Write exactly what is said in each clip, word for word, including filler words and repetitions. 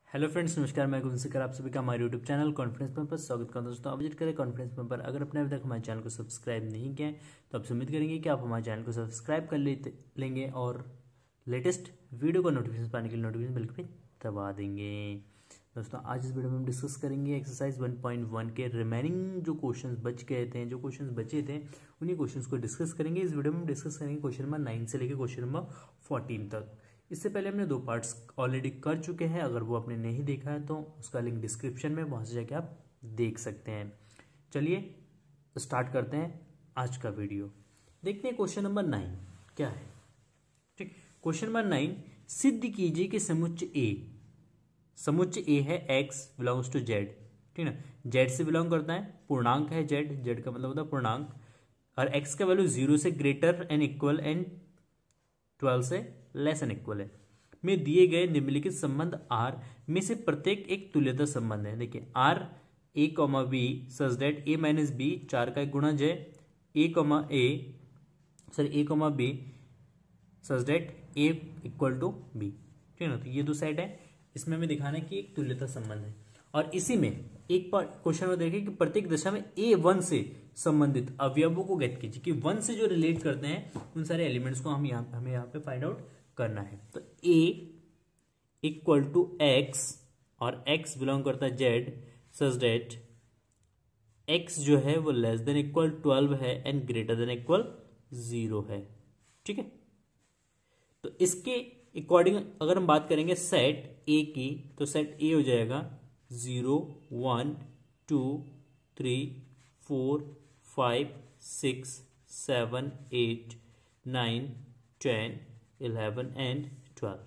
Hello friends, नमस्कार। मैं गुंसिकर आप सभी का हमारे यूट्यूब चैनल कॉन्फिडेंस में पर स्वागत करता हूं। दोस्तों, विजिट करें कॉन्फिडेंस में पर। अगर आपने अभी तक हमारे चैनल को सब्सक्राइब नहीं किया है तो आप उम्मीद करेंगे कि आप हमारे चैनल को सब्सक्राइब कर लेते लेंगे और लेटेस्ट वीडियो का नोटिफिकेशन पाने के लिए नोटिफिकेशन बेल को भी दबा देंगे। दोस्तों, आज इस वीडियो में हम डिस्कस करेंगे एक्सरसाइज वन पॉइंट वन के रिमेनिंग जो क्वेश्चन बच गए थे, जो क्वेश्चन बचे थे, उन्हीं क्वेश्चन को डिस्कस करेंगे। इस वीडियो में हम डिस्कस करेंगे क्वेश्चन नंबर नाइन से लेकर क्वेश्चन नंबर फोर्टीन तक। इससे पहले हमने दो पार्ट्स ऑलरेडी कर चुके हैं। अगर वो आपने नहीं देखा है तो उसका लिंक डिस्क्रिप्शन में, वहां से जाके आप देख सकते हैं। चलिए स्टार्ट करते हैं आज का वीडियो। देखते हैं क्वेश्चन नंबर नाइन क्या है। ठीक, क्वेश्चन नंबर नाइन, सिद्ध कीजिए कि समुच्चय ए, समुच्चय ए है एक्स बिलोंग्स टू जेड। ठीक ना, जेड से बिलोंग करता है, पूर्णांक है जेड, जेड का मतलब होता है पूर्णांक, और एक्स का वैल्यू जीरो से greater and equal and twelve से लेस एंड इक्वल है, में दिए गए निम्नलिखित संबंध आर में से प्रत्येक एक तुल्यता संबंध है। देखिए, R A comma B such that A minus B चार का एक गुणज है, A comma A sorry A comma B such that A equal to B. ठीक है ना, तो ये दो साइड है, इसमें हमें दिखाना है कि एक तुल्यता संबंध है। और इसी में एक क्वेश्चन में देखें कि प्रत्येक दशा में ए वन से संबंधित अवयवों को ज्ञात कीजिए, कि वन से जो रिलेट करते हैं उन सारे एलिमेंट्स को हम यहाँ हमें यहाँ पे फाइंड आउट करना है। तो ए इक्वल टू एक्स और एक्स बिलोंग करता है जेड सच डेट एक्स जो है वो लेस देन इक्वल ट्वेल्व है and greater than equal zero है। ठीक है, तो इसके अकॉर्डिंग अगर हम बात करेंगे सेट ए की, तो सेट ए हो जाएगा zero one two three four five six seven eight nine ten eleven and twelve.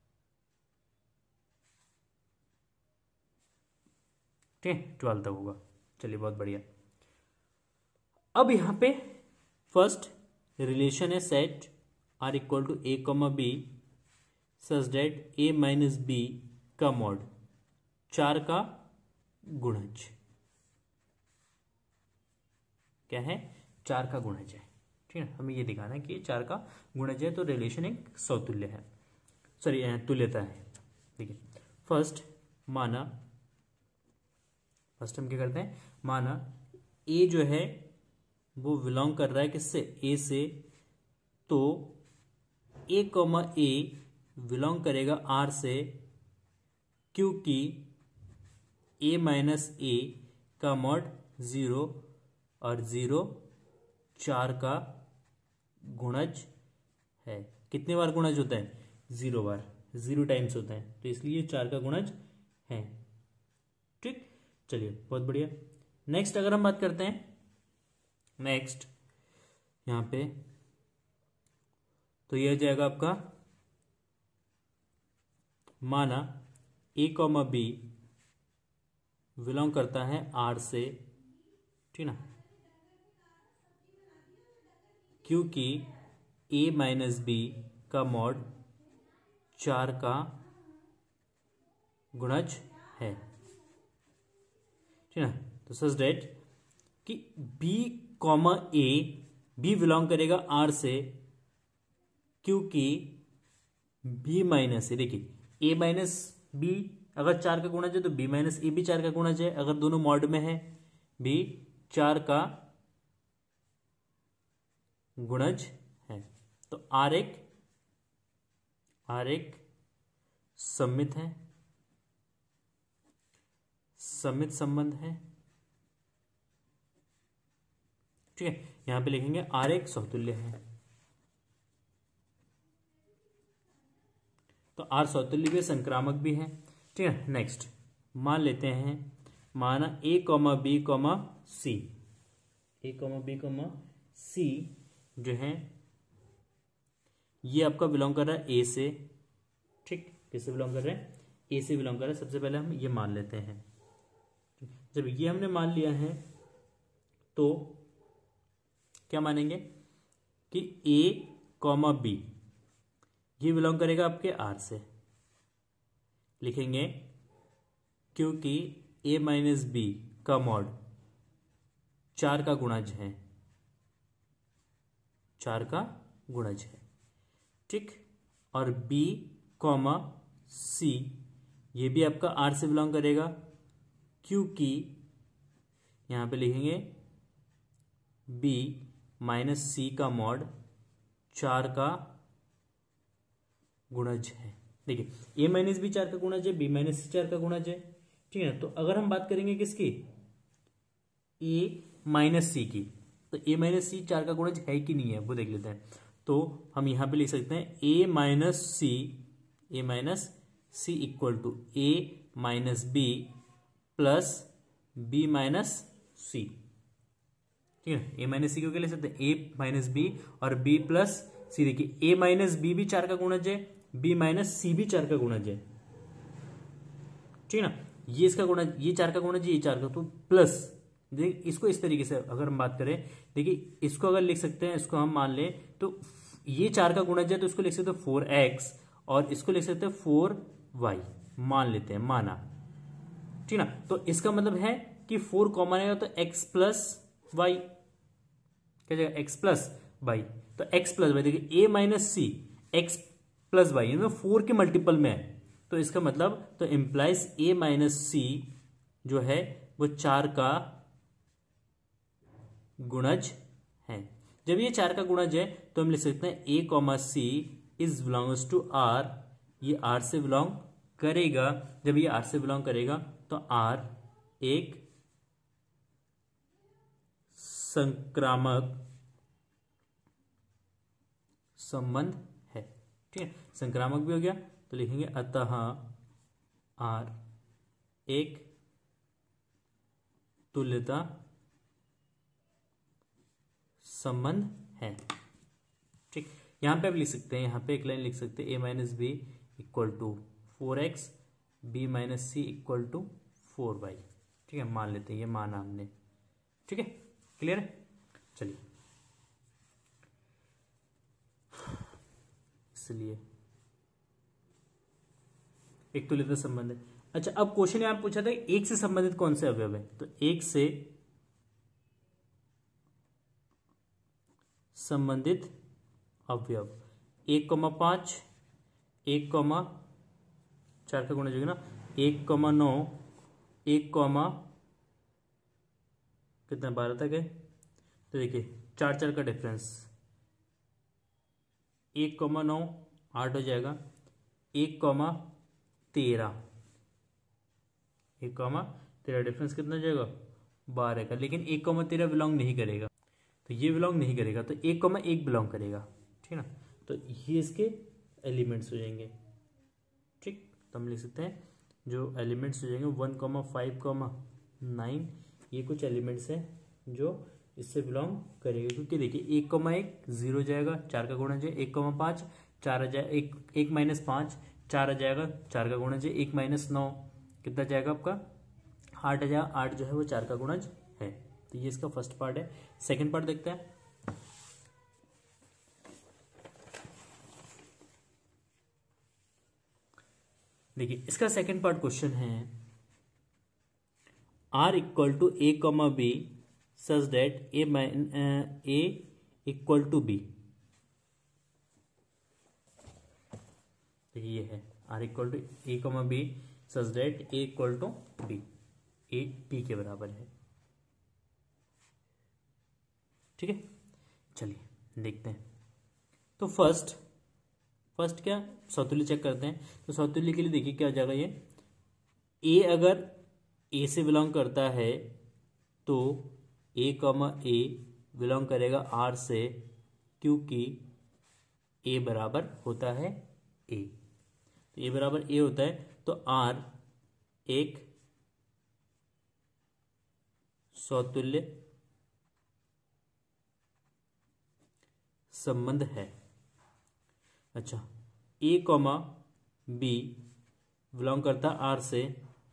ठीक है, ट्वेल्व तक होगा। चलिए, बहुत बढ़िया। अब यहां पे फर्स्ट रिलेशन है set R equal to A comma B such that A minus B का मॉड चार का गुणज क्या है, चार का गुणज है। ठीक है, हमें ये दिखाना है कि चार का गुणज है, तो रिलेशन एक सौतुल्य है, सॉरी तुल्यता है। देखिए, फर्स्ट माना फर्स्ट हम क्या करते हैं, माना ए जो है वो बिलोंग कर रहा है किससे, ए से, तो ए कॉमा ए बिलोंग करेगा आर से, क्योंकि ए माइनस ए का मॉड जीरो और जीरो चार का गुणज है। कितने बार गुणज होता है, जीरो बार, जीरो टाइम्स होता है, तो इसलिए चार का गुणज है। ठीक, चलिए बहुत बढ़िया। नेक्स्ट अगर हम बात करते हैं, नेक्स्ट यहां पे तो यह जाएगा आपका, माना ए कॉमा बी बिलोंग करता है आर से, ठीक ना, क्योंकि ए माइनस बी का मॉड चार का गुणज है। ठीक ना, तो सच डेट कि B comma A, B belong करेगा आर से, क्योंकि बी माइनस ए, देखिए ए माइनस बी अगर चार का गुणज है तो बी माइनस ए भी चार का गुणज है, अगर दोनों मॉड में है, बी चार का गुणज है। तो आर एक आर एक सममित है, सममित संबंध है। ठीक है, यहां पे लिखेंगे आर एक समतुल्य है, तो आर समतुल्य भी, संक्रामक भी है। ठीक है, नेक्स्ट मान लेते हैं, माना A comma B comma C, A comma B comma C जो है ये आपका बिलोंग कर रहा है ए से। ठीक, किससे बिलोंग कर रहे हैं, ए से बिलोंग कर रहा है। सबसे पहले हम ये मान लेते हैं। जब ये हमने मान लिया है तो क्या मानेंगे कि ए कॉमा बी ये बिलोंग करेगा आपके आर से, लिखेंगे क्योंकि ए माइनस बी का मॉड चार का गुणज है, चार का गुणज है। ठीक, और बी कॉमा सी ये भी आपका आर से बिलोंग करेगा, क्योंकि यहां पे लिखेंगे बी माइनस सी का मॉड चार का गुणज है। देखिए ए माइनस बी चार का गुणज है, बी माइनस सी चार का गुणज है, ठीक है। तो अगर हम बात करेंगे किसकी, ए माइनस सी की, तो ए माइनस सी चार का गुणज है कि नहीं है वो देख लेते हैं। तो हम यहां पे लिख सकते हैं A minus C, A minus C equal to A minus B plus B minus C, ठीक है। ए माइनस सी को क्या ले सकते हैं, ए माइनस बी और बी प्लस सी। देखिए ए माइनस बी भी चार का गुणज है, बी माइनस सी भी चार का गुणज है, ठीक है ना। ये इसका गुणज, ये चार का गुणज है, ये चार का, तो प्लस देख इसको इस तरीके से अगर हम बात करें, देखिए इसको अगर लिख सकते हैं, इसको हम मान लें तो ये चार का गुणज है तो इसको लिख सकते हैं फोर एक्स और इसको लिख सकते हैं फोर वाई, मान लेते हैं, माना, ठीक ना। तो इसका मतलब है कि फोर कॉमन आएगा तो एक्स प्लस वाई, क्या जाएगा, एक्स प्लस वाई। तो एक्स प्लस वाई, देखिए A minus C X plus Y यानी फोर के मल्टीपल में है, तो इसका मतलब तो इंप्लाइज ए माइनस सी जो है वो चार का गुणज है। जब ये चार का गुणज है तो हम लिख सकते हैं A comma C is belongs to R, ये आर से बिलोंग करेगा। जब ये आर से बिलोंग करेगा तो आर एक संक्रामक संबंध है, ठीक है। संक्रामक भी हो गया तो लिखेंगे अतः आर एक तुल्यता संबंध है, ठीक। यहां पे आप लिख सकते हैं, यहां पे एक लाइन लिख सकते हैं, A minus B equal to four X B minus C equal to four Y, ठीक है। मान लेते हैं, ये माना हमने, ठीक है, क्लियर है। चलिए इसलिए एक तुल्यता संबंध है। अच्छा, अब क्वेश्चन यहां पूछा था एक से संबंधित कौन से अवयव है, तो एक से संबंधित अवयव एक कॉमा पांच, एक कॉमा चार का गुणज होगा ना, एक कॉमा नौ, एक कॉमा कितना बारह तक है, तो देखिए चार चार का डिफरेंस, एक कॉमा नौ आठ हो जाएगा, एक कॉमा तेरह, एक कॉमा तेरह डिफरेंस कितना हो जाएगा, बारह का। लेकिन एक कॉमा तेरह बिलोंग नहीं करेगा, तो ये बिलोंग नहीं करेगा, तो एक कॉमा एक बिलोंग करेगा, ठीक है ना। तो ये इसके एलिमेंट्स हो जाएंगे, ठीक। तो हम लिख सकते हैं जो एलिमेंट्स हो जाएंगे one comma five comma nine, ये कुछ एलिमेंट्स हैं जो इससे बिलोंग करेगा, क्योंकि देखिए एक कॉमा एक जीरो हो जाएगा, चार का गुणज है, एक कॉमा पाँच चार आ जाए, एक एक माइनस पाँच चार आ जाएगा, चार का गुणज है, एक माइनस नौ कितना जाएगा आपका आठ आ जाएगा, आठ जो है वो चार का गुणज है। तो ये इसका फर्स्ट पार्ट है। सेकंड पार्ट देखते हैं, देखिए इसका सेकंड पार्ट क्वेश्चन है R equal to A comma B such that A mine A equal to B. ये है R equal to A comma B such that A equal to B, A B के बराबर है, ठीक है। चलिए देखते हैं। तो फर्स्ट फर्स्ट क्या सौतुल्य चेक करते हैं। तो सौतुल्य के लिए देखिए क्या हो जाएगा, ये ए अगर ए से बिलोंग करता है तो ए कॉमा ए बिलोंग करेगा आर से, क्योंकि ए बराबर होता है ए, तो ए बराबर ए होता है, तो आर एक सौतुल्य संबंध है। अच्छा, ए कॉमा बी बिलोंग करता आर से,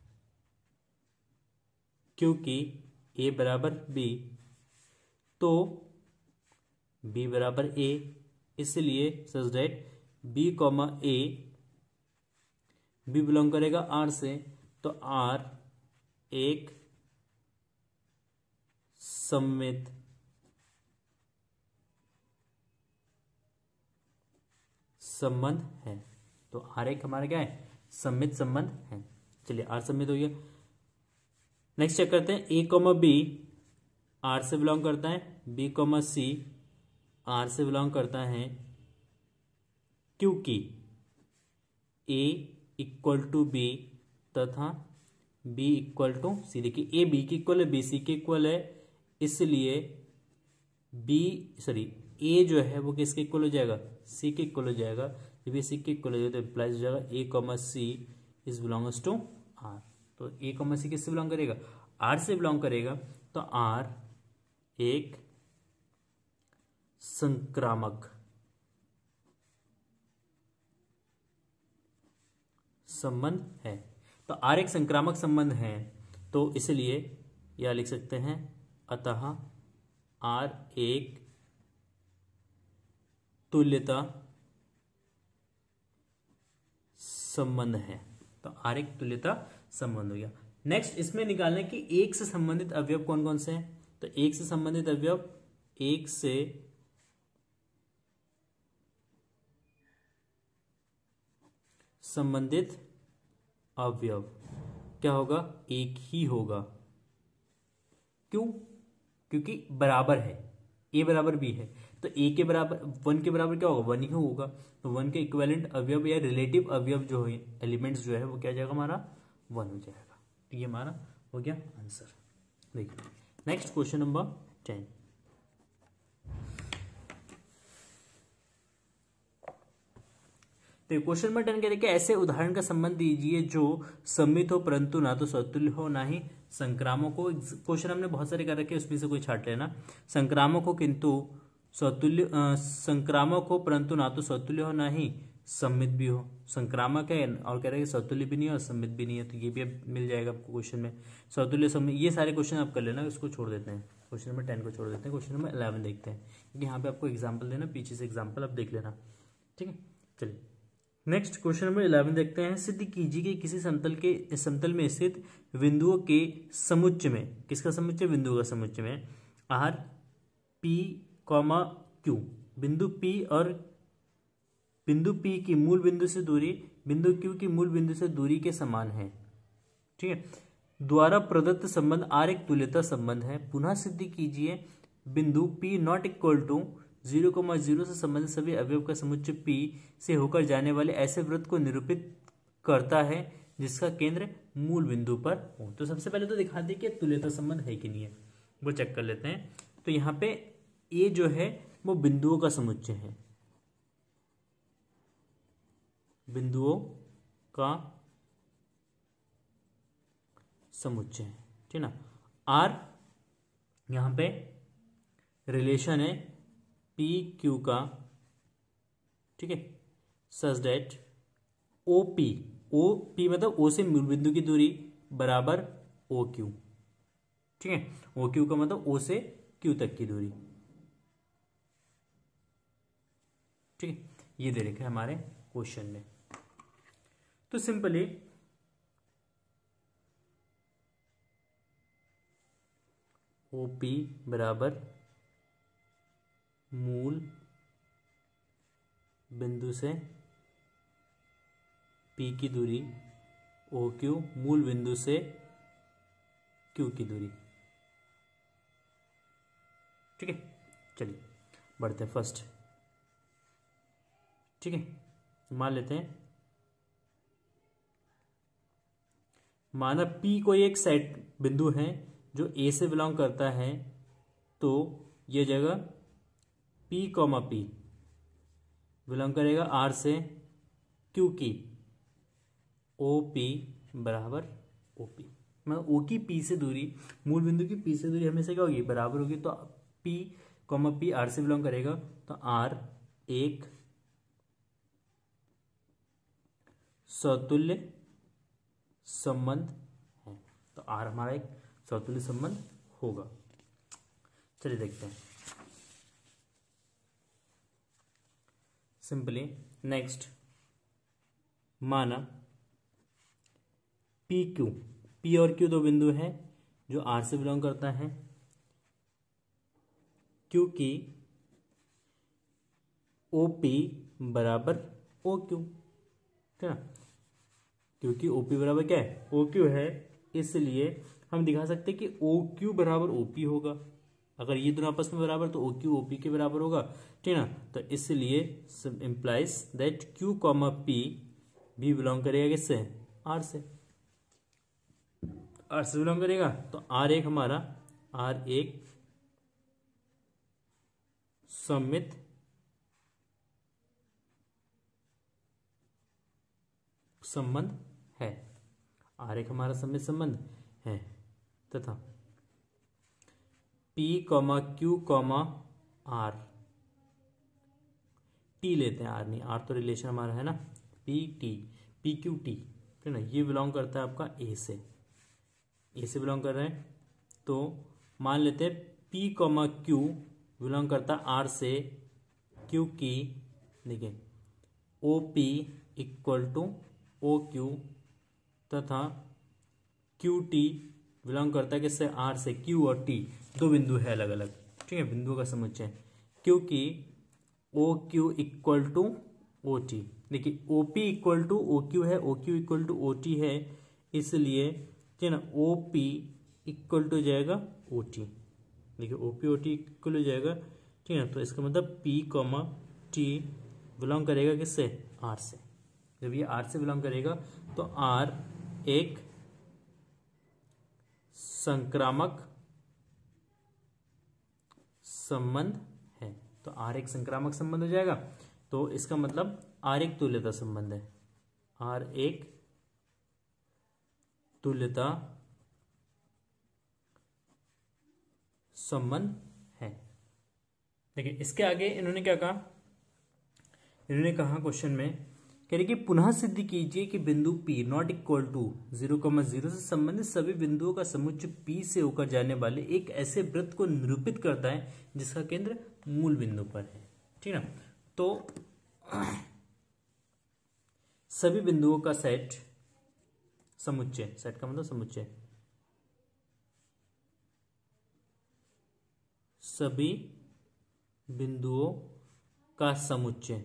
क्योंकि ए बराबर बी, तो बी बराबर ए, इसलिए such that B comma A, B belong करेगा आर से, तो आर एक सममित संबंध है। तो आर एक हमारा क्या है, सममित संबंध है। चलिए आर सबमिट हो गया। नेक्स्ट चेक करते हैं, ए कॉमा बी आर से बिलोंग करता है, बी कॉमा सी आर से बिलोंग करता है, क्योंकि ए इक्वल टू बी तथा बी इक्वल टू सी। देखिए ए बी की इक्वल है, बी सी की इक्वल है, इसलिए बी सॉरी ए जो है वो किसके इक्वल हो जाएगा, सी के इक्वल हो जाएगा। जब ये सी के इक्वल हो जाएगा तो इम्प्लाइज हो जाएगा A comma C is belongs to R. तो ए कॉमा सी किससे बिलोंग करेगा, आर से बिलोंग करेगा। तो आर एक संक्रामक संबंध है। तो आर एक संक्रामक संबंध है, तो इसलिए यह लिख सकते हैं, अतः आर एक तुल्यता संबंध है। तो आर एक तुल्यता संबंध हो गया। नेक्स्ट इसमें निकालना है कि एक से संबंधित अवयव कौन कौन से हैं। तो एक से संबंधित अवयव, एक से संबंधित अवयव क्या होगा, एक ही होगा। क्यों, क्योंकि बराबर है, ए बराबर बी है, तो ए के बराबर वन के बराबर क्या होगा, वन ही होगा। तो वन के इक्विवेलेंट अवयव या रिलेटिव अवयव जो है, एलिमेंट्स जो है वो क्या जाएगा हमारा, वन हो जाएगा। तो ये हमारा हो गया आंसर। देखिए नेक्स्ट क्वेश्चन नंबर टेन। तो क्वेश्चन नंबर टेन कह रहे कि ऐसे उदाहरण का संबंध दीजिए जो सम्मित हो परंतु ना तो सतुल्य हो ना ही संक्रामक हो। क्वेश्चन हमने बहुत सारे कर रखे, उसमें से कोई छाट लेना। संक्रामक हो किंतु सतुल्य, संक्रामक हो परंतु ना तो सतुल्य हो ना ही सम्मित भी हो। संक्रामक है और कह रहे हैं सतुल्य भी नहीं है और सम्मित भी नहीं है, तो ये भी अब मिल जाएगा आपको क्वेश्चन में। सतुल्य सम्मित ये सारे क्वेश्चन आप कर लेना, इसको छोड़ देते हैं, क्वेश्चन नंबर टेन को छोड़ देते हैं, क्वेश्चन नंबर इलेवन देखते हैं, क्योंकि यहाँ पे आपको एग्जाम्पल देना, पीछे से एग्जाम्पल आप देख लेना, ठीक है। चलिए नेक्स्ट क्वेश्चन नंबर इलेवन देखते हैं। सिद्ध कीजिए कि किसी समतल के समतल में स्थित बिंदुओं के समुच्चय में, किसका समुच्चय, बिंदुओं का समुच्चय में आर पी कॉमा क्यू, बिंदु पी और बिंदु पी की मूल बिंदु से दूरी बिंदु क्यू की मूल बिंदु से दूरी के समान है, ठीक है, द्वारा प्रदत्त संबंध आर एक तुल्यता संबंध है। पुनः सिद्ध कीजिए बिंदु P not equal to zero comma zero से संबंधित सभी अवयव का समुच्चय पी से होकर जाने वाले ऐसे वृत्त को निरूपित करता है जिसका केंद्र मूल बिंदु पर हो। तो सबसे पहले तो दिखा दे कि तुल्यता संबंध है कि नहीं है, वो चेक कर लेते हैं। तो यहाँ पे ए जो है वो बिंदुओं का समुच्चय है, बिंदुओं का समुच्चय है, ठीक ना। आर यहाँ पे रिलेशन है पी क्यू का, ठीक है, such that O P, O P मतलब ओ से मूल बिंदु की दूरी बराबर ओ क्यू, ठीक है, ओ क्यू का मतलब ओ से क्यू तक की दूरी, ठीक है, ये दे रखा है हमारे क्वेश्चन में। तो सिंपली ओ पी बराबर मूल बिंदु से पी की दूरी ओ क्यू मूल बिंदु से क्यू की दूरी, ठीक है। चलिए बढ़ते हैं फर्स्ट, ठीक है। मान लेते हैं, माना पी कोई एक सेट बिंदु है जो ए से बिलोंग करता है, तो यह जगह P कॉमा पी बिलोंग करेगा आर से, क्योंकि ओ पी बराबर ओ पी, मतलब ओ की पी से दूरी मूल बिंदु की पी से दूरी हमेशा क्या होगी, बराबर होगी। तो P कॉमा पी आर से बिलोंग करेगा, तो आर एक सतुल्य संबंध है। तो आर हमारा एक सतुल्य संबंध होगा। चलिए देखते हैं सिंपली। नेक्स्ट माना पी क्यू, पी और क्यू दो बिंदु हैं जो आर से बिलोंग करता है, क्योंकि ओ पी बराबर ओ क्यू, ठीक है ना। क्योंकि ओ पी बराबर क्या है, ओ क्यू है, इसलिए हम दिखा सकते हैं कि ओ क्यू बराबर ओ पी होगा। अगर ये दोनों आपस में बराबर तो ओ क्यू ओ पी के बराबर होगा, ठीक है ना। तो इसलिए implies that Q comma P भी बिलोंग करेगा किससे, आर से, आर से बिलोंग करेगा। तो आर एक हमारा, आर एक सममित संबंध है, आर एक हमारा सममित संबंध है, तथा P comma Q comma R, T लेते हैं, आर नहीं, आर तो रिलेशन हमारा है ना, P T, P Q T, ठीक है ना, ये बिलोंग करता है आपका ए से, ए से बिलोंग कर रहे हैं। तो मान लेते हैं P कॉमा क्यू बिलोंग करता है आर से, क्योंकि देखिए O P equal to O Q तथा क्यू टी बिलोंग करता है किससे, आर से। क्यू और टी दो बिंदु है अलग अलग, ठीक है, बिंदुओं का समुच्चय, क्योंकि O Q equal to O T, देखिए O P equal to O Q है, O Q equal to O T है, इसलिए ठीक है ना ओ पी इक्वल टू जाएगा ओ टी, देखिए O P O T equal हो जाएगा, ठीक है ना। तो इसका मतलब पी कॉमा टी बिलोंग करेगा किससे, आर से। जब ये आर से बिलोंग करेगा तो आर एक संक्रामक संबंध है, तो आर एक संक्रामक संबंध हो जाएगा। तो इसका मतलब आर एक तुल्यता संबंध है, आर एक तुल्यता संबंध है। देखिए इसके आगे इन्होंने क्या कहा, इन्होंने कहा क्वेश्चन में कह रही कि पुनः सिद्ध कीजिए कि बिंदु P not equal to zero comma zero से संबंधित सभी बिंदुओं का समुच्चय P से होकर जाने वाले एक ऐसे वृत्त को निरूपित करता है जिसका केंद्र मूल बिंदु पर है, ठीक है ना। तो सभी बिंदुओं का सेट, समुच्चय, सेट का मतलब समुच्चय, सभी बिंदुओं का समुच्चय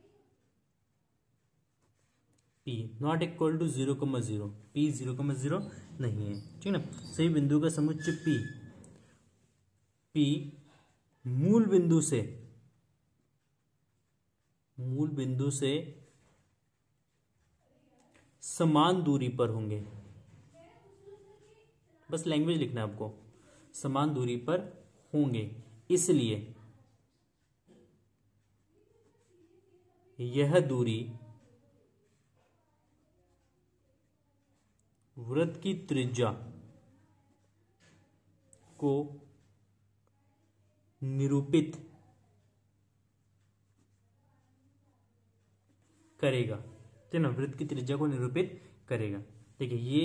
P not equal to zero comma zero, P zero comma zero नहीं है, ठीक है ना। सही बिंदुओं का समुच्चय P, P मूल बिंदु से, मूल बिंदु से समान दूरी पर होंगे, बस लैंग्वेज लिखना है आपको, समान दूरी पर होंगे, इसलिए यह दूरी वृत्त की त्रिज्या को निरूपित करेगा, ठीक है ना, वृत्त की त्रिज्या को निरूपित करेगा। देखिए ये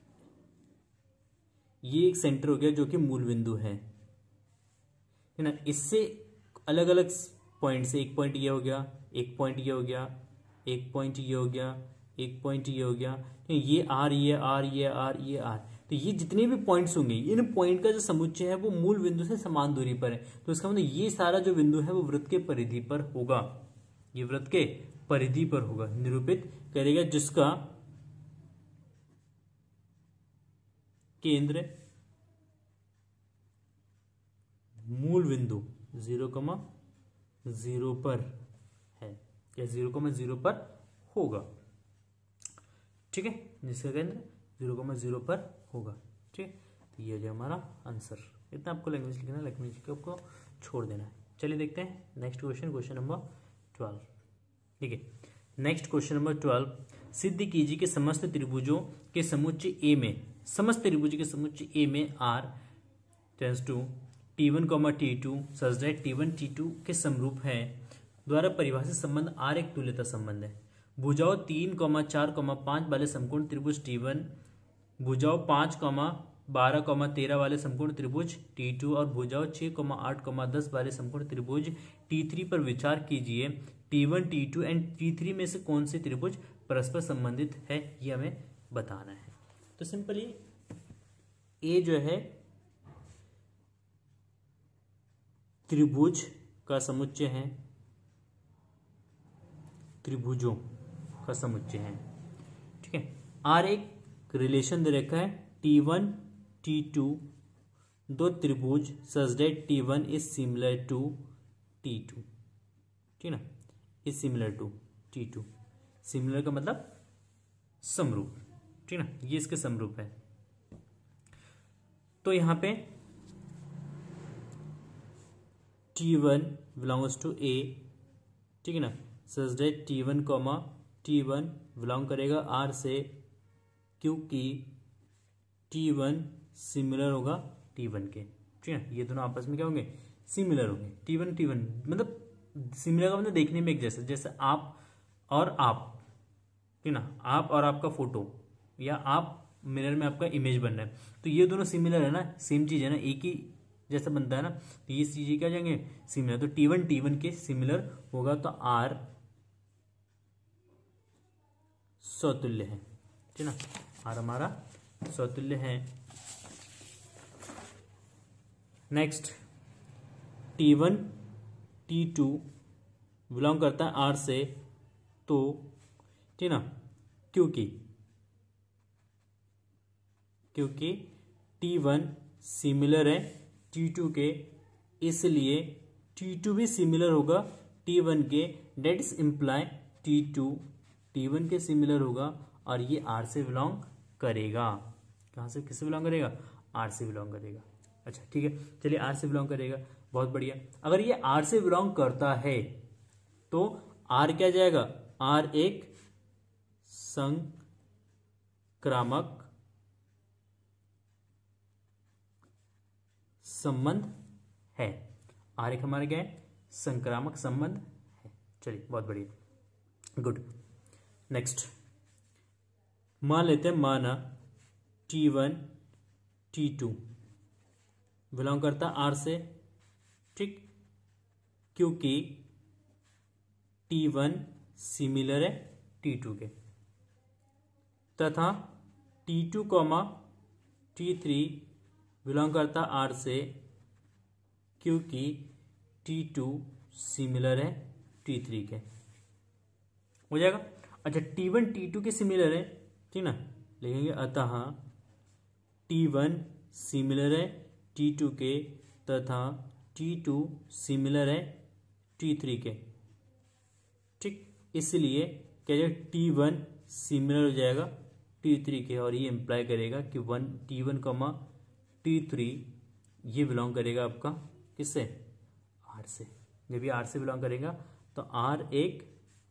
ये एक सेंटर हो गया जो कि मूल बिंदु है, है ना। इससे अलग अलग पॉइंट से, एक पॉइंट ये हो गया, एक पॉइंट ये हो गया, एक पॉइंट ये हो गया, एक पॉइंट ये हो गया, ये आर, ये आर, ये आर, ये आर, तो ये जितने भी पॉइंट्स होंगे, इन पॉइंट का जो समुच्चय है वो मूल बिंदु से समान दूरी पर है। तो इसका मतलब ये सारा जो बिंदु है वो वृत्त के परिधि पर होगा, ये वृत्त के परिधि पर होगा, निरूपित करेगा, जिसका केंद्र मूल बिंदु जीरो कमा जीरो पर है, या जीरो कमा जीरो पर होगा, ठीक है, जिसका केंद्र जीरो कमा जीरो पर होगा, ठीक है। तो ये जो हमारा आंसर, इतना आपको लैंग्वेज लिखना है, लैंग्वेज को आपको छोड़ देना है। चलिए देखते हैं next question, question number twelve, ठीक है। नेक्स्ट क्वेश्चन नंबर ट्वेल्व, सिद्ध कीजिए कि समस्त त्रिभुजों के समुच्चय ए में, समस्त त्रिभुज के समुच्चय ए में R tense to T one comma T two such that T one T two के समरूप है द्वारा परिभाषित संबंध आर एक तुल्यता संबंध है। भुजाओं तीन कॉमा चार कॉमा पांच वाले समकोण त्रिभुज टी वन, भुजाओं पांच कॉमा बारह कॉमा तेरह वाले समकोण त्रिभुज टी टू और भुजाओं छह कॉमा आठ कॉमा दस वाले समकोण त्रिभुज टी थ्री पर विचार कीजिए। T one T two and T three में से कौन से त्रिभुज परस्पर संबंधित है, ये हमें बताना है। तो सिंपली ए जो है त्रिभुज का समुच्चय है, त्रिभुजों का समुच्चय है, ठीक है। आर एक रिलेशन दे रखा है टी वन टी टू, दो त्रिभुज such that T one is similar to T two, ठीक ना, is similar to T two. Similar का मतलब समरूप, ठीक ना, ये इसके समरूप है। तो यहां पे T one belongs to A, ठीक है ना, such that T one comma T one belong करेगा आर से, क्योंकि टी वन सिमिलर होगा टी वन के, ठीक है। ये दोनों आपस में क्या होंगे, सिमिलर होंगे। टी वन टी वन मतलब सिमिलर का मतलब देखने में एक जैसा, जैसे आप और आप, ठीक ना, आप और आपका फोटो या आप मिरर में आपका इमेज बन रहा है, तो ये दोनों सिमिलर है ना, सेम चीज है ना, एक ही जैसा बनता है ना, तो ये चीजें क्या जाएंगे, सिमिलर। तो टी वन टी वन के सिमिलर होगा, तो आर समतुल्य है, ठीक ना, आर हमारा समतुल्य है। Next T one T two belong करता है आर से, तो ठीक ना, क्योंकि क्योंकि टी वन सिमिलर है टी टू के, इसलिए टी टू भी सिमिलर होगा टी वन के, that is imply T two T one के सिमिलर होगा, और ये आर से बिलोंग करेगा। कहाँ से, किससे बिलोंग करेगा, आर से बिलोंग करेगा। अच्छा ठीक है, चलिए आर से बिलोंग करेगा, बहुत बढ़िया। अगर ये आर से बिलोंग करता है तो आर क्या जाएगा, आर एक संक्रामक संबंध है। आर एक हमारे क्या है, संक्रामक संबंध है। चलिए बहुत बढ़िया, गुड। नेक्स्ट मान लेते हैं, माना T one T two belong करता है आर से, ठीक, क्योंकि टी वन सिमिलर है टी टू के, तथा T two comma T three belong करता आर से, क्योंकि टी टू सिमिलर है टी थ्री के। हो जाएगा। अच्छा टी वन टी टू के सिमिलर है, ठीक ना, लिखेंगे अतः टी वन सिमिलर है टी टू के, तथा टी टू सिमिलर है टी थ्री के, ठीक, इसलिए क्या जाएगा, टी वन सिमिलर हो जाएगा टी थ्री के, और ये इंप्लाई करेगा कि one T one comma T three ये बिलोंग करेगा आपका किससे, आर से। जब ये आर से बिलोंग करेगा तो आर एक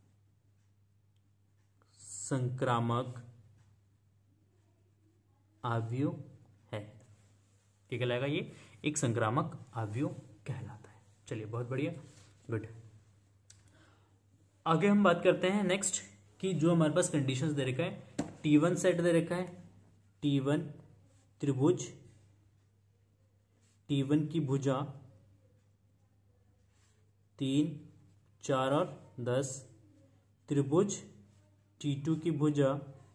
संक्रामक आव्यूह है। क्या कहलाएगा, ये एक संक्रामक आव्यूह कहलाता है। चलिए बहुत बढ़िया, गुड। आगे हम बात करते हैं नेक्स्ट कि जो हमारे पास कंडीशंस दे रखा है, टी वन सेट दे रखा है, टी वन त्रिभुज, टी वन की भुजा तीन चार और दस, त्रिभुज टी टू की भुजा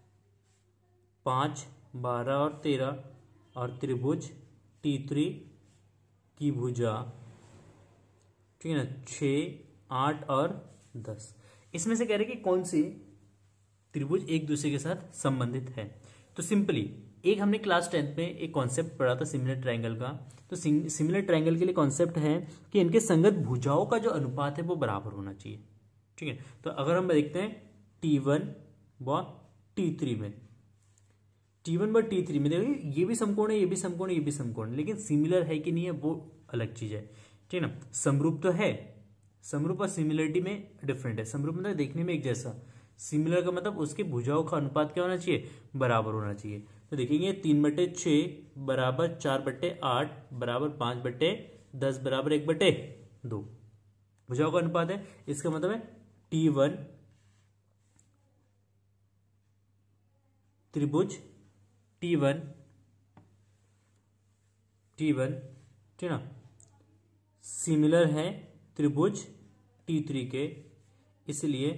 पाँच बारह और तेरह, और त्रिभुज टी थ्री की भुजा, ठीक है ना, छः आठ और दस। इसमें से कह रहे कि कौन सी त्रिभुज एक दूसरे के साथ संबंधित है। तो सिंपली एक हमने क्लास टेंथ में एक कॉन्सेप्ट पढ़ा था सिमिलर ट्रायंगल का। तो सिमिलर ट्रायंगल के लिए कॉन्सेप्ट है कि इनके संगत भुजाओं का जो अनुपात है वो बराबर होना चाहिए, ठीक है। तो अगर हम देखते हैं टी वन व टी थ्री में, टी वन व टी थ्री में देखिए ये भी समकोण है, ये भी समकोण है, ये भी समकोण है, लेकिन सिमिलर है कि नहीं है वो अलग चीज है, ठीक है ना। समरूप तो है, समरूप और सिमिलरिटी में डिफरेंट है। समरूप मतलब देखने में एक जैसा, सिमिलर का मतलब उसके भुजाओं का अनुपात क्या होना चाहिए, बराबर होना चाहिए। तो देखेंगे तीन बटे छः बराबर चार बटे आठ बराबर पाँच बटे दस बराबर एक बटे दो, भुजाओं का अनुपात है। इसका मतलब है टी वन त्रिभुज टी वन टी वन ठीक ना, सिमिलर है त्रिभुज टी थ्री के, इसलिए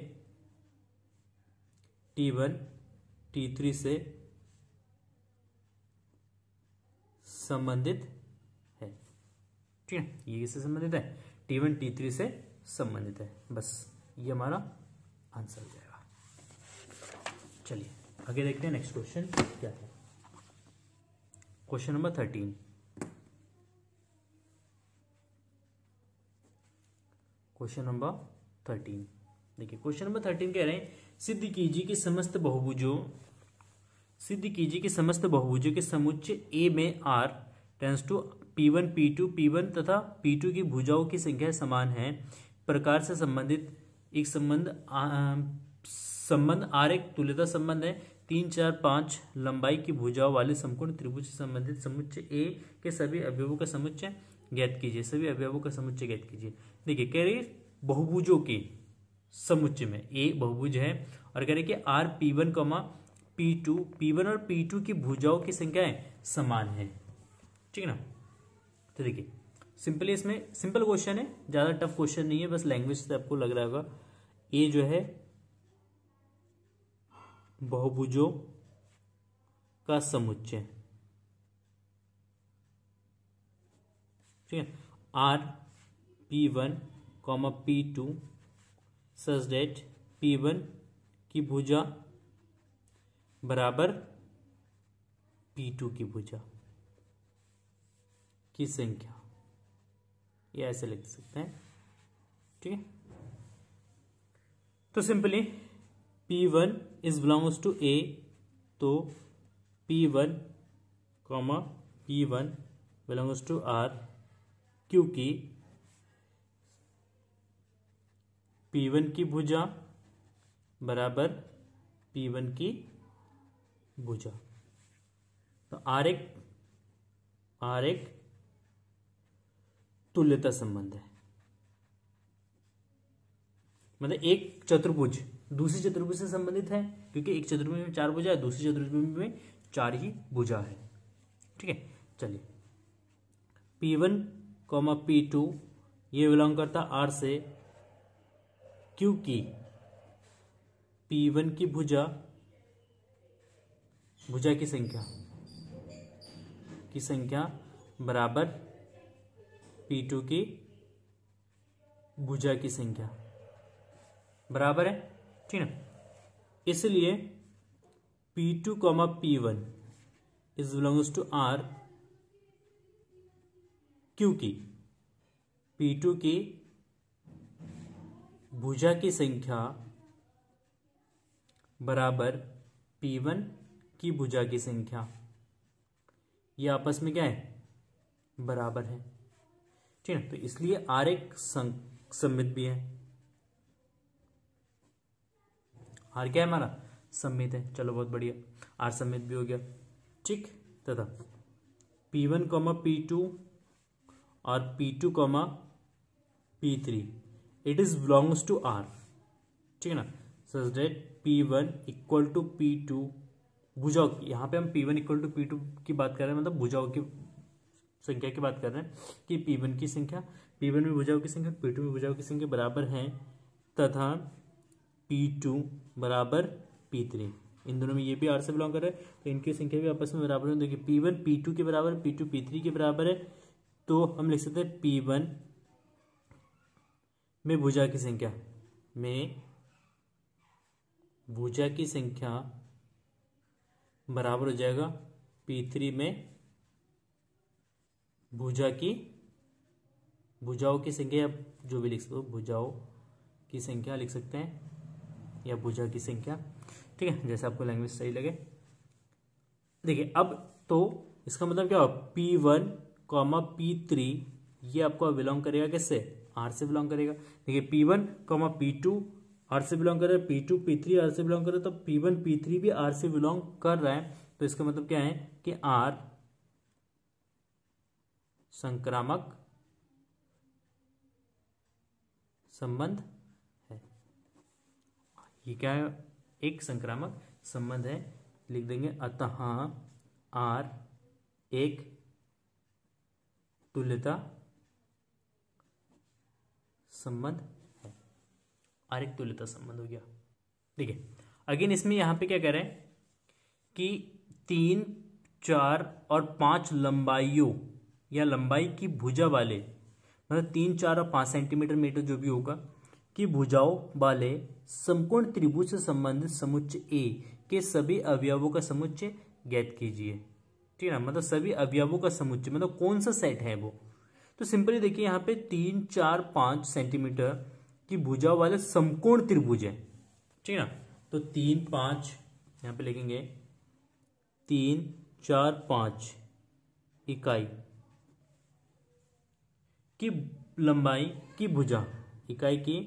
टी वन टी थ्री से संबंधित है, ठीक है। ये किससे संबंधित है, टी वन टी थ्री से संबंधित है। बस ये हमारा आंसर हो जाएगा। चलिए आगे देखते हैं नेक्स्ट क्वेश्चन क्या है। Question number thirteen. Question number thirteen देखिए, क्वेश्चन नंबर थर्टीन कह रहे हैं सिद्ध कीजिए कि समस्त बहुभुजों सिद्ध कीजिए कि समस्त बहुभुजों के समुच्चय ए में R tense to P one P two P one तथा पी टू की भुजाओं की संख्या समान है प्रकार से संबंधित एक संबंध संबंध आर एक तुल्यता संबंध है। तीन चार पांच लंबाई की भुजाओं वाले समकोण त्रिभुज से संबंधित समुच्चय ए के सभी अवयवों का समुच्चय ज्ञात कीजिए। सभी अवयवों का समुच्चय ज्ञात कीजिए। देखिए कह रही बहुभुजों के समुच्चय में ए बहुभुज है और कह रहे कि R P one comma P two P one और पी टू की भुजाओं की संख्याएं समान है। ठीक है ना। तो देखिए सिंपली इसमें सिंपल क्वेश्चन है, ज्यादा टफ क्वेश्चन नहीं है, बस लैंग्वेज से आपको लग रहा होगा। ए जो है बहुभुजों का समुच्चय, ठीक है, R P one comma P two such that P one की भुजा बराबर पी टू की भुजा की संख्या, ये ऐसे लिख सकते हैं। ठीक है, तो simply P one is belongs to A, तो P one comma P one belongs to R, क्योंकि पी वन की भुजा बराबर पी वन की भुजा। तो आर एक आर एक तुल्यता संबंध है, मतलब एक चतुर्भुज दूसरी चतुर्भुज से संबंधित है, क्योंकि एक चतुर्भुज में चार भुजा है, दूसरी चतुर्भुज में चार ही भुजा है। ठीक है, चलिए P one comma P two ये बिलोंग करता आर से, क्योंकि पी वन की भुजा भुजा की संख्या की संख्या बराबर पी टू की भुजा की संख्या बराबर है। ठीक है, इसलिए P two comma P one is belongs to R, क्योंकि पी टू की भुजा की संख्या बराबर पी वन की भुजा की संख्या, ये आपस में क्या है, बराबर है। ठीक है, तो इसलिए आर एक सममित भी है। आर क्या है हमारा, सममित है। चलो बहुत बढ़िया, आर सममित भी हो गया। ठीक, तथा P one comma P two और P two comma P three it is belongs to R. ठीक है ना, such that P one equal to P two भुजाओं की, यहाँ पे हम P one equal to P two की बात कर रहे हैं, मतलब भुजाओं की संख्या की बात कर रहे हैं कि पी वन की संख्या पी वन में भुजाओं की संख्या पी टू में भुजाओं की संख्या बराबर है, तथा पी टू बराबर पी थ्री, इन दोनों में ये भी आर से बिलोंग कर रहा है, तो इनकी संख्या भी आपस में बराबर है। देखिए पी वन पी टू के बराबर, पी टू पी थ्री के बराबर है, तो हम लिख सकते हैं पी वन में भुजा की संख्या में भुजा की संख्या बराबर हो जाएगा पी थ्री में भुजा की भुजाओं की संख्या, जो भी लिख सकते हो भुजाओं की संख्या लिख सकते हैं, या भुजा की संख्या। ठीक है, जैसे आपको लैंग्वेज सही लगे। देखिए अब तो इसका मतलब क्या होगा, P one comma P three ये आपको बिलोंग करेगा किससे, आर से बिलोंग करेगा। देखिए P one comma P two R से बिलोंग कर रहा है, P two P three R से बिलोंग कर रहा है, तो पी वन पी थ्री भी आर से बिलोंग कर रहा है। तो इसका मतलब क्या है कि आर संक्रामक संबंध है। ये क्या है, एक संक्रामक संबंध है, लिख देंगे अतः आर एक तुल्यता संबंध है। आर एक तुल्यता संबंध हो गया। ठीक है, अगेन इसमें यहां पे क्या कह रहे हैं कि तीन चार और पांच लंबाइयों या लंबाई की भुजा वाले, मतलब तीन चार और पांच सेंटीमीटर मीटर जो भी होगा की भुजाओं वाले समकोण त्रिभुज से संबंधित समुच्चय ए के सभी अवयवों का समुच्चय ज्ञात कीजिए। ठीक है ना, मतलब सभी अवयवों का समुच्चय मतलब कौन सा सेट है वो। तो सिंपली देखिए यहाँ पे तीन चार पांच सेंटीमीटर की भुजा वाले समकोण त्रिभुज है। ठीक है ना, तो तीन पांच यहाँ पे लिखेंगे, तीन चार पांच इकाई की लंबाई की भुजा, इकाई की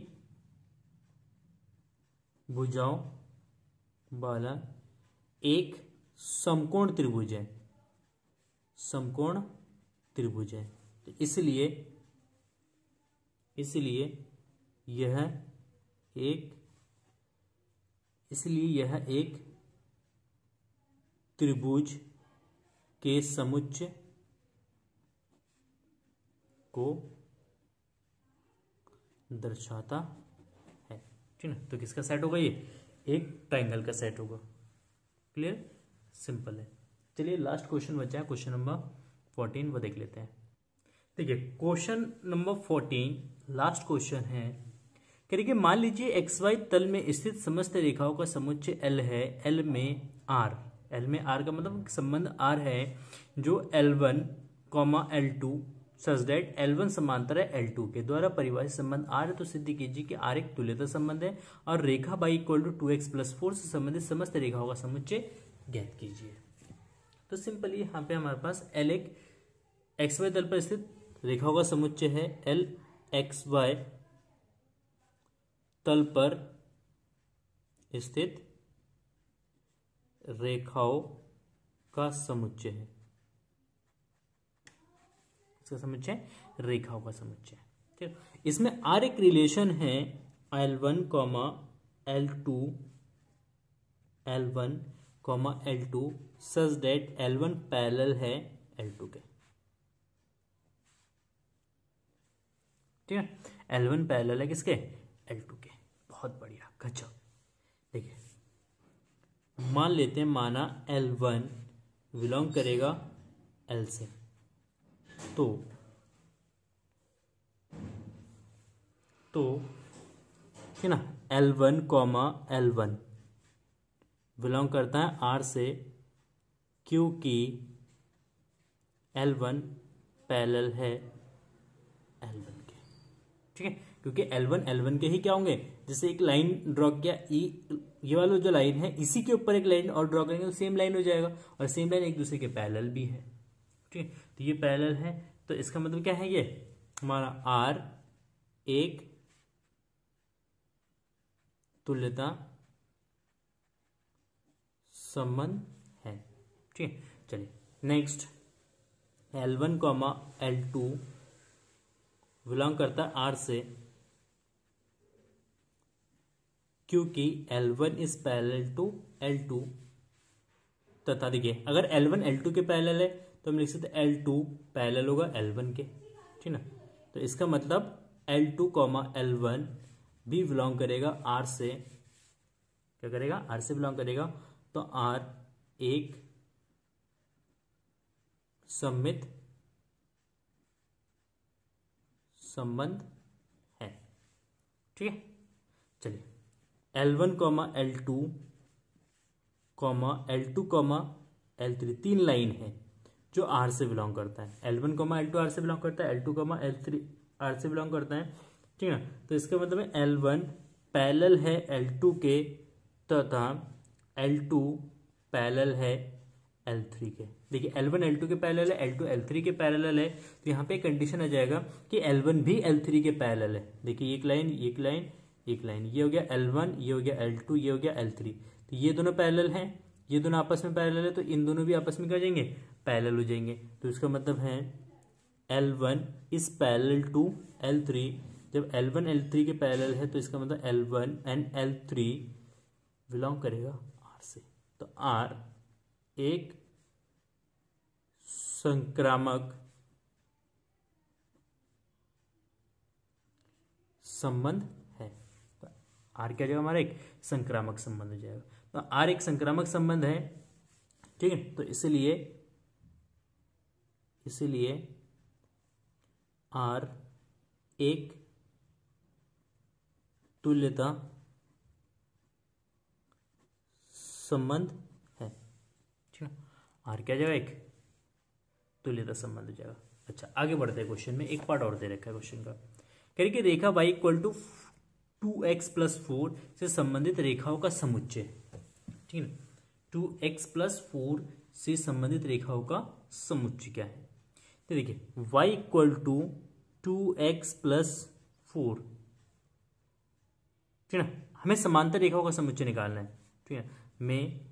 भुजाओं वाला एक समकोण त्रिभुज है, समकोण त्रिभुज है। तो इसलिए इसलिए यह एक इसलिए यह एक त्रिभुज के समुच्चय को दर्शाता है। ठीक है, तो किसका सेट होगा, ये एक ट्राइंगल का सेट होगा। क्लियर, सिंपल है। चलिए लास्ट क्वेश्चन बचा है, क्वेश्चन नंबर फोर्टीन, वो देख लेते हैं। देखिए question number fourteen last question है। कह रही कि मान लीजिए एक्स वाई तल में स्थित समस्त रेखाओं का समुच्चय एल है, एल में आर, एल में आर का मतलब संबंध आर है, जो L one comma L two such that L one समांतर है एल टू के द्वारा परिभाषित संबंध आर है। तो सिद्ध कीजिए कि आर एक तुल्यता संबंध है और रेखा Y equal to two X plus four से संबंधित समस्त रेखाओं का समुच्चय ज्ञात कीजिए। तो सिंपली यहाँ पे हमारे पास एल एक एक्स वाई तल पर स्थित रेखाओं का समुच्चय है, एल एक्स वाई तल पर स्थित रेखाओं का समुच्चय है, इसका समुच्चय रेखाओं का समुच्चय। ठीक, इसमें आर एक रिलेशन है L one comma L two L one comma L two such that L one parallel है एल टू के। ठीक है, एल वन पैरेलल है किसके, एल टू के। बहुत बढ़िया, गजब। देखिए मान लेते हैं, माना एल वन बिलोंग करेगा एल से, तो तो ठीक है ना, L one comma L one belong करता है आर से, क्योंकि एल वन पैरेलल है एल वन के। ठीक है, क्योंकि एल वन एल वन के ही क्या होंगे, जैसे एक लाइन ड्रॉ किया, ये वाला जो लाइन है इसी के ऊपर एक लाइन और ड्रॉ करेंगे तो सेम लाइन हो जाएगा, और सेम लाइन एक दूसरे के पैरेलल भी है। ठीक है, तो ये पैरेलल है, तो इसका मतलब क्या है, ये हमारा आर एक तुल्यता संबंध है। ठीक है, चलिए next, L one comma L two belong करता है आर से, क्योंकि L one is parallel to L two, तथा देखिए अगर एल वन एल टू के पैरेलल है तो हम लिख सकते एल टू पैरेलल होगा एल वन के। ठीक ना, तो इसका मतलब L two comma L one भी बिलोंग करेगा आर से, क्या करेगा, आर से बिलोंग करेगा। तो आर एक सममित संबंध है। ठीक है, चलिए L one comma L two comma L two comma L three, तीन लाइन है जो आर से बिलोंग करता है। L one comma L two R से बिलोंग करता है, L two comma L three R से बिलोंग करता है। ठीक है ना, तो इसका मतलब है एल वन पैरेलल है एल टू के, तथा एल टू पैरेलल है एल थ्री के। देखिए एल वन एल टू के पैरेलल है, एल टू एल थ्री के पैरेलल है, तो यहाँ पे कंडीशन आ जाएगा कि एल वन भी एल थ्री के पैरेलल है। देखिए एक लाइन एक लाइन एक लाइन, ये हो गया एल वन, ये हो गया एल टू, ये हो गया एल थ्री, तो ये दोनों पैरेलल हैं, ये दोनों आपस में पैरेलल है, तो इन दोनों भी आपस में क्या हो जाएंगे, पैरेलल हो जाएंगे। तो इसका मतलब है L one is parallel to L three. जब एल वन एल थ्री के पैरेलल है तो इसका मतलब L one and L three belong करेगा आर से। तो आर एक संक्रामक संबंध है। तो आर क्या जाएगा, हमारा एक संक्रामक संबंध हो जाएगा। तो आर एक संक्रामक संबंध है। ठीक है, तो इसलिए इसलिए आर एक तुल्यता संबंध है। ठीक है, आर क्या जाएगा, एक तुल्यता संबंध हो जाएगा। अच्छा आगे बढ़ते हैं क्वेश्चन में, एक पार्ट और दे रखा है क्वेश्चन का। कह रही कि रेखा y equal to two X plus four से संबंधित रेखाओं का समुच्चय। ठीक है, टू एक्स प्लस फोर से संबंधित रेखाओं का समुच्चय क्या है। तो देखिए y equal to two X plus four, ठीक है ना, हमें समांतर रेखाओं का समुच्चय निकालना है। ठीक है, में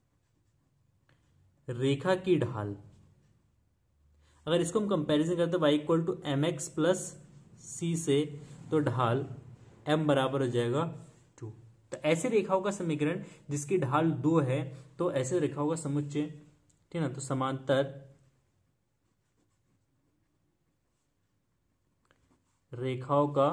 रेखा की ढाल, अगर इसको हम कंपैरिजन करते हैं y equal to M X plus C से, तो ढाल m बराबर हो जाएगा टू। तो ऐसे रेखाओं का समीकरण जिसकी ढाल दो है, तो ऐसे रेखाओं का समुच्चय, ठीक है ना, तो समांतर रेखाओं का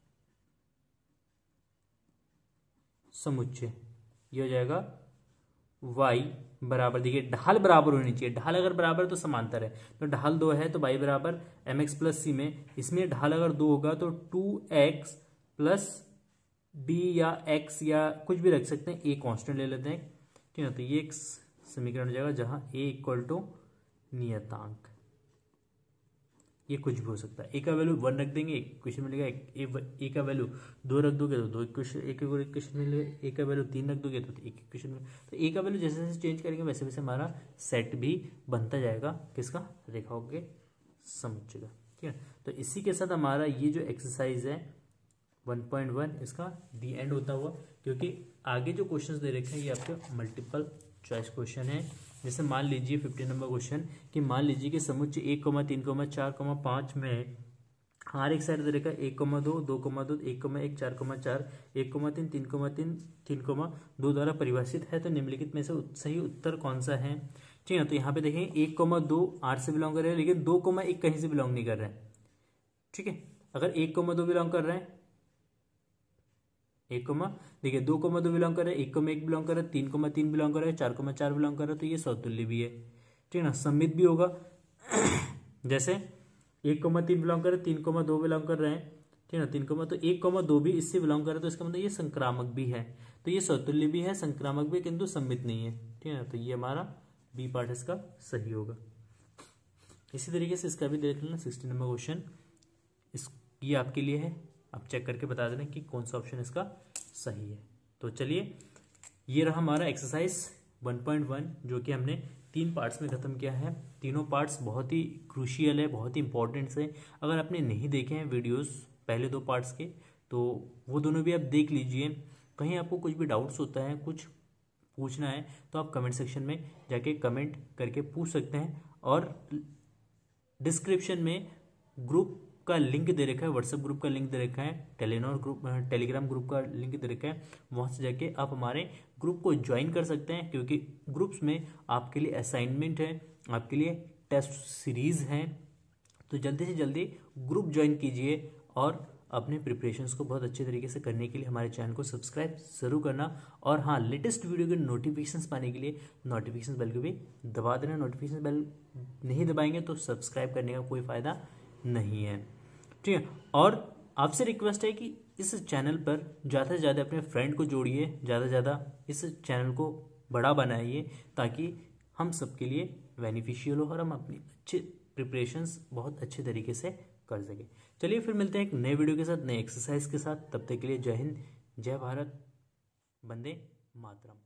समुच्चय ये हो जाएगा y बराबर, देखिए ढाल बराबर होनी चाहिए, ढाल अगर बराबर तो समांतर है, तो ढाल दो है तो y बराबर एम एक्स प्लस सी में, इसमें ढाल अगर दो होगा तो टू एक्स प्लस डी या x या कुछ भी रख सकते हैं, a कांस्टेंट ले लेते हैं। ठीक है, तो ये एक समीकरण हो जाएगा जहां a इक्वल टू नियतांक, ये कुछ भी हो सकता है। ए का वैल्यू वन रख देंगे, एक क्वेश्चन मिलेगा, ए का वैल्यू दो रख दोगे तो दो क्वेश्चन, एक क्वेश्चन मिलेगा, ए का वैल्यू तीन रख दोगे तो एक क्वेश्चन मिलेगा। तो ए का वैल्यू जैसे जैसे चेंज करेंगे वैसे वैसे हमारा सेट भी बनता जाएगा, किसका, रेखाओं के समुच्चय का। ठीक है, तो इसी के साथ हमारा ये जो एक्सरसाइज है वन पॉइंट वन इसका दी एंड होता हुआ, क्योंकि आगे जो क्वेश्चन दे रखे हैं ये आपके मल्टीपल चॉइस क्वेश्चन है। जैसे मान लीजिए फिफ्टीन नंबर क्वेश्चन कि मान लीजिए कि समुच्चय एक कोमा तीन कोमा चार कोमा पाँच में हर एक साइड दे रखा है एक कोमा दो, दो कोमा दो, एक कोमा एक, चार कोमा चार, एक कोमा तीन, तीन कोमा तीन, तीन कोमा दो द्वारा परिभाषित है, तो निम्नलिखित में से सही उत्तर कौन सा है। ठीक है, तो यहाँ पे देखें एक कोमा दो आर से बिलोंग कर रहे हैं, लेकिन दो कोमा एक कहीं से बिलोंग नहीं कर रहे हैं। ठीक है, अगर एक कोमा दो बिलोंग कर रहे हैं, एक कोमा देखिए दो कोमा दो बिलोंग कर रहे हैं, एक कोमा एक बिलोंग कर रहा है, तीन कोमा तीन बिलोंग कर रहा है, चार कोमा चार बिलोंग कर रहा है, तो ये समतुल्य भी है। ठीक है ना, सममित भी होगा। जैसे एक कोमा तीन बिलोंग कर रहे हैं, तीन कोमा दो बिलोंग कर रहे हैं, ठीक है ना, तीन कोमा तो एक कोमा दो भी इससे बिलोंग कर रहे हैं, तो इसका मतलब ये संक्रामक भी है, तो ये समतुल्य भी है, संक्रामक भी, किंतु सममित नहीं है। ठीक है ना, तो ये हमारा बी पार्ट इसका सही होगा। इसी तरीके से इसका भी देख लेना सिक्सटी नंबर क्वेश्चन, इस ये आपके लिए है, आप चेक करके बता देना कि कौन सा ऑप्शन इसका सही है। तो चलिए ये रहा हमारा एक्सरसाइज वन पॉइंट वन, जो कि हमने तीन पार्ट्स में खत्म किया है। तीनों पार्ट्स बहुत ही क्रूशियल है, बहुत ही इंपॉर्टेंट है। अगर आपने नहीं देखे हैं वीडियोस पहले दो पार्ट्स के, तो वो दोनों भी आप देख लीजिए। कहीं आपको कुछ भी डाउट्स होता है, कुछ पूछना है, तो आप कमेंट सेक्शन में जाके कमेंट करके पूछ सकते हैं, और डिस्क्रिप्शन में ग्रुप का लिंक दे रखा है, व्हाट्सएप ग्रुप का लिंक दे रखा है, टेलीनॉर ग्रुप टेलीग्राम ग्रुप का लिंक दे रखा है, वहाँ से जाके आप हमारे ग्रुप को ज्वाइन कर सकते हैं, क्योंकि ग्रुप्स में आपके लिए असाइनमेंट है, आपके लिए टेस्ट सीरीज़ हैं। तो जल्दी से जल्दी ग्रुप ज्वाइन कीजिए, और अपने प्रिपरेशंस को बहुत अच्छे तरीके से करने के लिए हमारे चैनल को सब्सक्राइब जरूर करना। और हाँ, लेटेस्ट वीडियो के नोटिफिकेशंस पाने के लिए नोटिफिकेशन बेल को भी दबा देना। नोटिफिकेशन बेल नहीं दबाएंगे तो सब्सक्राइब करने का कोई फ़ायदा नहीं है। ठीक है, और आपसे रिक्वेस्ट है कि इस चैनल पर ज़्यादा से ज़्यादा अपने फ्रेंड को जोड़िए, ज़्यादा से ज़्यादा इस चैनल को बड़ा बनाइए, ताकि हम सबके लिए बेनिफिशियल हो और हम अपनी अच्छे प्रिपरेशंस बहुत अच्छे तरीके से कर सकें। चलिए फिर मिलते हैं एक नए वीडियो के साथ, नए एक्सरसाइज के साथ। तब तक के लिए जय हिंद, जय भारत, वंदे मातरम।